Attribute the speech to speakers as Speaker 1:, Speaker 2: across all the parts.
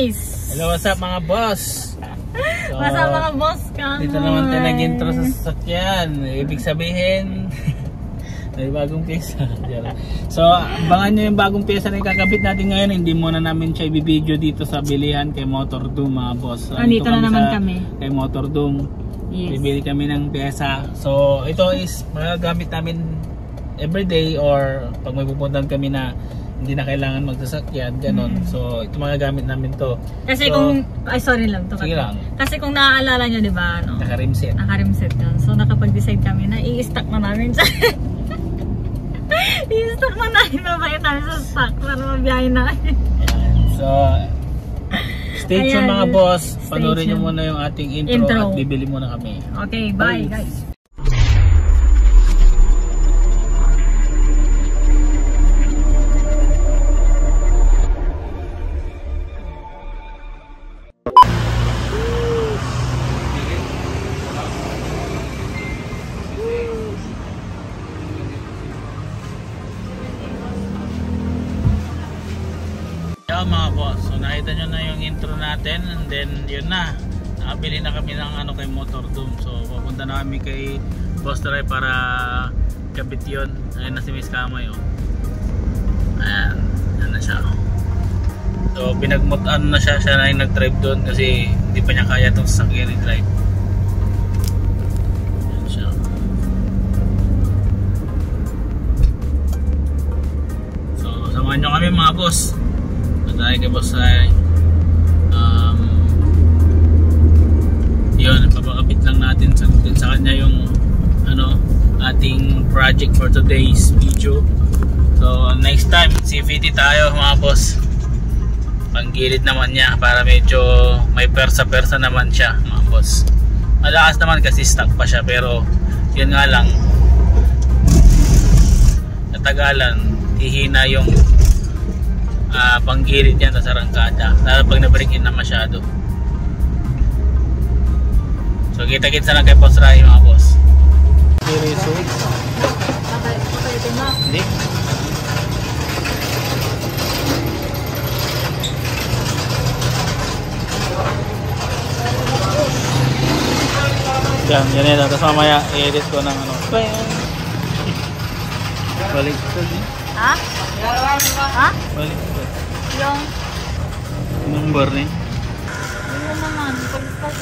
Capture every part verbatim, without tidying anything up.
Speaker 1: guys!
Speaker 2: Hello, what's up mga boss?
Speaker 1: So, what's up mga boss? Come
Speaker 2: dito naman tayo nag-intro sa sasakyan. Ibig sabihin, may bagong pyesa. So, abangan nyo yung bagong pyesa na ikakabit natin ngayon. Hindi muna namin siya i-video dito sa bilihan kay Motor Doom mga boss. So,
Speaker 1: dito na naman
Speaker 2: sa,
Speaker 1: kami.
Speaker 2: Kay Motor Doom. Yes. Bibili kami ng pyesa. So, ito is magagamit namin everyday or pag may pupuntahan kami na hindi na kailangan magsasakyan, ganon. Mm-hmm. So, ito mga gamit namin to.
Speaker 1: Kasi
Speaker 2: so,
Speaker 1: kung, ay sorry lang to.
Speaker 2: Sige lang.
Speaker 1: Kasi kung naaalala nyo, di ba, ano?
Speaker 2: Naka-rimset.
Speaker 1: Naka-rimset yun. So, nakapag-decide kami na i-stock na namin siya. I-stock na namin, mabait namin sa stock para mabiyahe na.
Speaker 2: So, stay tuned mga boss. Panoorin nyo muna yung ating intro, intro at bibili muna kami.
Speaker 1: Okay, bye guys.
Speaker 2: Mga boss, so nakita nyo na yung intro natin and then yun na, nakabili na kami ng ano kay Motor Doom. So pupunta na kami kay Boss Ray para kabit yun. Ayun na si Miss Kamay, oh. Ayan, yan na siya. So pinagmutan na siya, siya na yung nag-drive doon kasi hindi pa niya kaya itong sasakyan i-drive. Yan siya. So samahan nyo kami mga boss. Tayo kay Boss Ray. Um, yun, papakabit lang natin sa, sa kanya yung ano, ating project for today's video. So next time C V T tayo mga boss. Panggilid naman niya para medyo may persa-persa naman siya mga boss. Malakas naman kasi stock pa siya, pero yun nga lang, natagalan, hihina yung Uh, panggilid yan sa arangkada, lalo pag na-break in na masyado. So kita-kita lang kay Boss Ray mga boss. Hindi? Yan, yan yan. Tapos mamaya i-edit ko ng ano. Balik ko din.
Speaker 1: Ha? Ha?
Speaker 2: Balik ko.
Speaker 1: Yung
Speaker 2: number ni?
Speaker 1: Yung naman, pagpag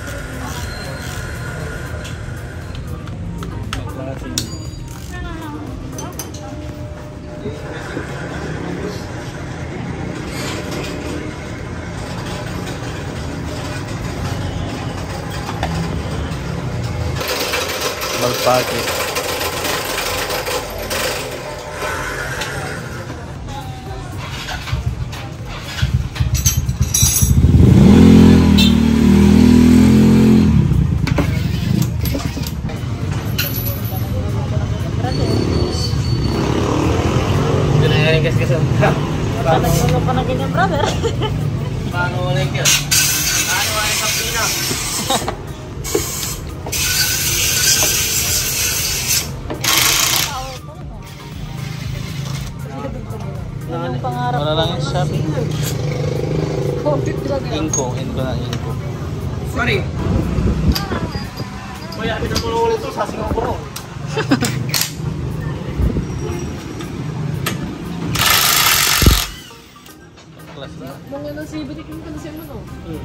Speaker 2: Malpake.
Speaker 1: Paano mo pa na ganyan, brother?
Speaker 2: Paano wala yun? Paano wala yung kapina?
Speaker 1: Yung pangarap ko.
Speaker 2: Wala lang yung shopping. Inko, inko na inko. Sorry. Kuya, pinapulong ito sa singaw ko.
Speaker 1: Mga nang sibitik yung kanasyan mo, no?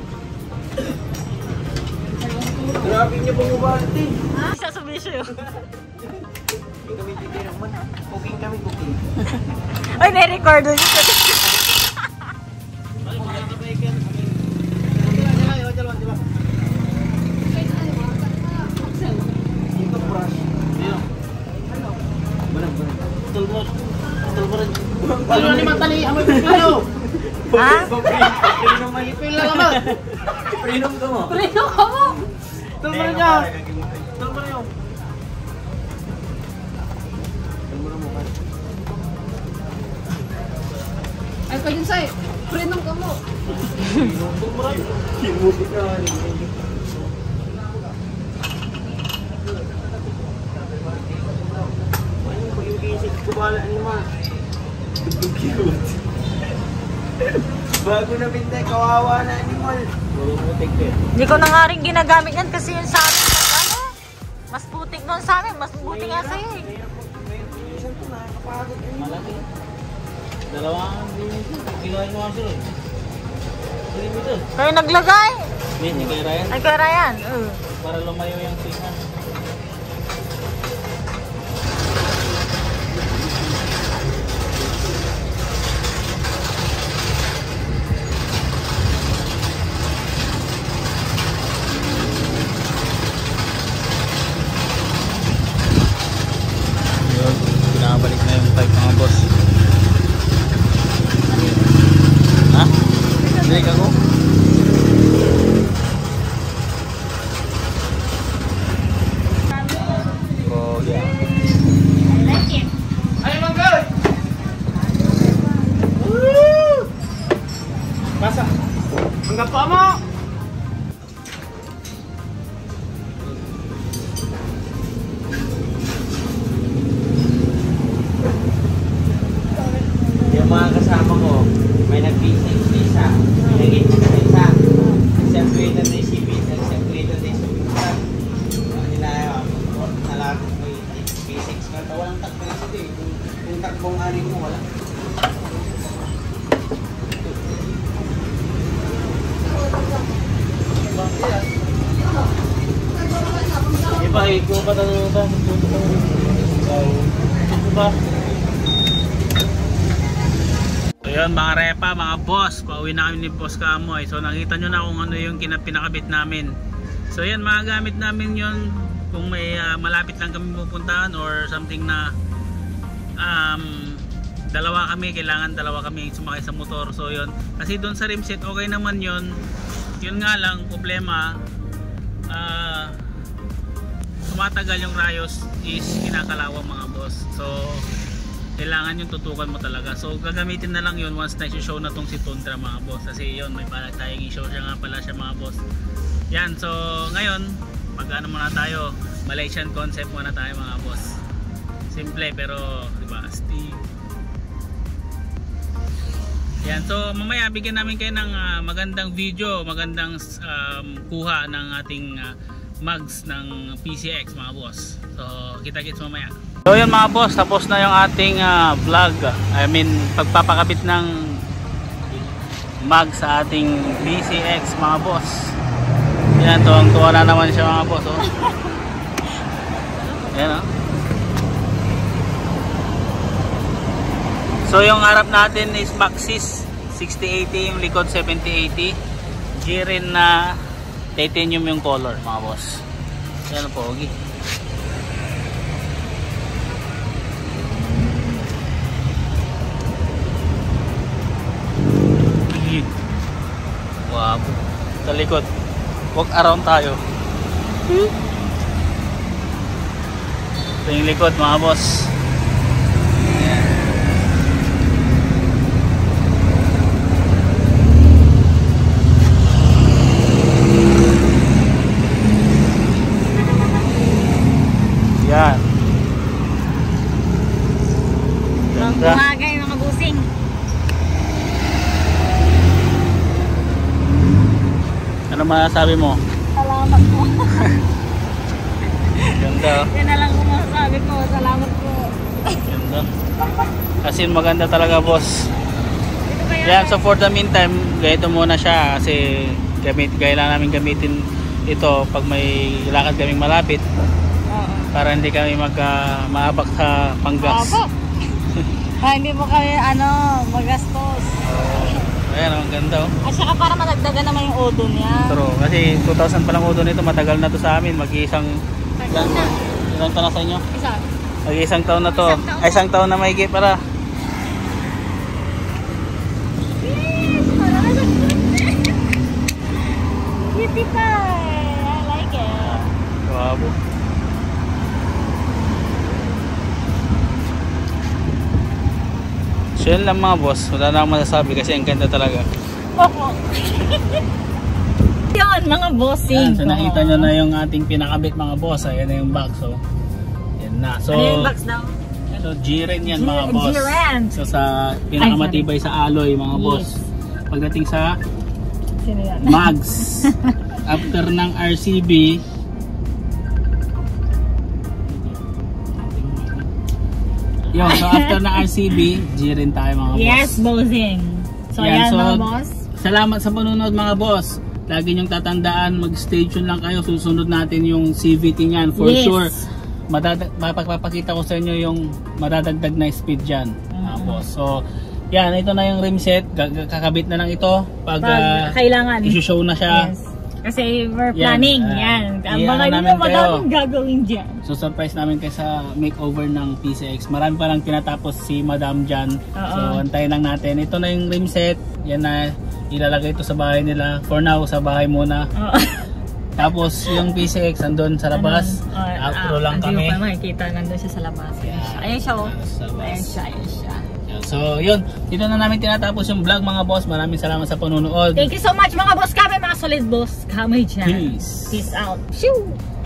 Speaker 2: Grabe niyo pong ubahati.
Speaker 1: Ha? Isa sa bisyo yun.
Speaker 2: Kami dito naman. Cooking kami, cooking.
Speaker 1: Ay, na-record doon yun.
Speaker 2: Ay, maganda ba ikan? Ito brush. Dito. Barang, barang. Tulmot. Tulmot. Tulmot ni matali. Amoy pagkano.
Speaker 1: Ha?
Speaker 2: Prinom mahipil lang naman. Prinom ka mo.
Speaker 1: Prinom ka mo.
Speaker 2: Tulmot niya. Tulmot niyo. Tulmot mo ka.
Speaker 1: Ay, pwede sa'yo. Prinom ka mo.
Speaker 2: Tulmot. Kimuti ka. Ano ko yung isip ko bala ni ma. Cute.
Speaker 3: Bago na bintay, kawawa na animal. Puro putik din.
Speaker 1: Hindi ko na nga rin ginagamit yan kasi yun sa amin, mas ano, mas putik nun sa amin, mas buti nga sa'yo eh.
Speaker 3: Minsan to, nakakapagod yun.
Speaker 2: Malaki. Dalawang limited. Ginawa mo kasi eh. Limited.
Speaker 1: Kayo naglagay?
Speaker 2: Hindi, kay Ryan.
Speaker 1: Ay, kay Ryan. Uh.
Speaker 2: Para lumayo yung signal. Yun, pinabalik na yung pipe mga boss. Ha? Hindi ka ko? Oh, yeah.
Speaker 1: I like it.
Speaker 3: Ay, manggal! Woo! Basa. Hanggang pa mo! Yung mga kasama ko, may nag-physics isa, may nag-physics isa, isang creator na isipin, isang creator na isipin isa. Hindi na yun, nalagos mo yung physics ka, walang takbo isa din. Kung takbong anin mo, wala. Iba, ikaw pa tanong ba? Ito ba?
Speaker 2: So yun mga repa, mga boss, pauwi na kami ni Boss Kamoy. So nakita nyo na kung ano yung pinakabit namin. So yan, mga gamit namin yun kung may uh, malapit lang kami pupuntahan or something na um, dalawa kami, kailangan dalawa kami sumakay sa motor. So yun, kasi doon sa rimset okay naman yun. Yun nga lang, problema uh, tumatagal yung rayos is kinakalawang mga boss. So kailangan yung tutukan mo talaga. So gagamitin na lang yun once na show na tong si Tundra mga boss. Kasi yun, may balak tayong i-show siya nga pala siya mga boss. Yan, so ngayon mag ano muna tayo, Malaysian concept muna tayo mga boss. Simple pero diba, astig. Yan, so mamaya bigyan namin kayo ng uh, magandang video, magandang um, kuha ng ating uh, mugs ng P C X mga boss. So kita-kits mamaya. So yun mga boss, tapos na yung ating uh, vlog. I mean pagpapakabit ng mug sa ating P C X mga boss. Yan, tuwang-tuwa na naman siya mga boss. Oh. Yan, oh. So yung harap natin is Maxxis sixty eighty, yung likod seventy eighty. G-Rin na titanium yung color mga boss. Yan po, okay. Wow. Sa likod. Walk around tayo. Hmm? Ito yung likod mga boss. Yan. Ganda.
Speaker 1: Bumagay mga busing.
Speaker 2: Ano masasabi mo?
Speaker 1: Salamat po.
Speaker 2: Ganda.
Speaker 1: Yan na lang kung masasabi ko. Salamat po.
Speaker 2: Ganda. Kasi maganda talaga boss.
Speaker 1: Ito kaya
Speaker 2: Yan, so for the meantime, ganito muna siya kasi gamit, kailangan namin gamitin ito pag may lakad kaming malapit.
Speaker 1: Oo.
Speaker 2: Para hindi kami mag uh, maabak sa panggas.
Speaker 1: Opo. Ah, hindi mo kami ano, magastos.
Speaker 2: Oh, ayan, ang ganda oh.
Speaker 1: At saka para madagdagan naman yung odo niya.
Speaker 2: True, kasi two thousand pa lang odo nito, matagal na to sa amin, mag-iisang ilang, ilang taon na sa inyo?
Speaker 1: Isa.
Speaker 2: Mag-iisang taon na to.
Speaker 1: Isang taon?
Speaker 2: Ay, isang taon na may higit para.
Speaker 1: Cutie pie. I like it.
Speaker 2: Wow. So yun lang mga boss, wala na akong masasabi kasi ang ganda talaga.
Speaker 1: Opo. Yun mga bossing.
Speaker 2: Yan, so nakita nyo na yung ating pinakabit mga boss. Ayan na yung box. So, yan na. So,
Speaker 1: Ano yung box daw?
Speaker 2: So G-Rin yan mga
Speaker 1: G-
Speaker 2: boss.
Speaker 1: G-Rin.
Speaker 2: So sa pinakamatibay sa alloy mga
Speaker 1: Yes.
Speaker 2: boss. pagdating sa
Speaker 1: Sino yan?
Speaker 2: mags. After ng R C B, yun, so after ng R C B, G rin tayo mga boss.
Speaker 1: Yes, bossing. So
Speaker 2: Yan,
Speaker 1: yan,
Speaker 2: so,
Speaker 1: mga boss.
Speaker 2: Salamat sa panunod mga boss. Lagi niyong tatandaan, mag-stay tuned lang kayo. Susunod natin yung C V T niyan for
Speaker 1: Yes.
Speaker 2: sure. Madadag, mapapakita ko sa inyo yung madadagdag na speed dyan, mga boss. So, yan, ito na yung rim set. Gag- Kakabit na lang ito pag,
Speaker 1: Pag
Speaker 2: ah,
Speaker 1: kailangan.
Speaker 2: isushow na siya.
Speaker 1: Yes. Kasi we're
Speaker 2: Yan,
Speaker 1: planning.
Speaker 2: ah,
Speaker 1: Yan. Ang
Speaker 2: iyan
Speaker 1: mga
Speaker 2: namin
Speaker 1: nyo,
Speaker 2: kayo.
Speaker 1: madaming gagawin dyan.
Speaker 2: So, surprise namin kayo sa makeover ng P C X. Marami pa lang tinatapos si Madam dyan.
Speaker 1: Oo.
Speaker 2: So, antayin lang natin. Ito na yung rim set. Yan na, ilalagay ito sa bahay nila. For now, sa bahay muna.
Speaker 1: Oo.
Speaker 2: Tapos yung P C X andun sa labas.
Speaker 1: Ano? Ah,
Speaker 2: Outro
Speaker 1: ah,
Speaker 2: lang
Speaker 1: hindi
Speaker 2: kami.
Speaker 1: mo pa makikita, nandun siya sa labas. Ayan siya. Ayan siya, oh.
Speaker 2: Sa labas.
Speaker 1: Ayan siya, ayan siya.
Speaker 2: So yun, dito na namin tinatapos yung vlog mga boss. Maraming salamat sa panunood.
Speaker 1: Thank you so much mga boss kami, mga solid boss kami dyan.
Speaker 2: Peace.
Speaker 1: Peace out. Shoo!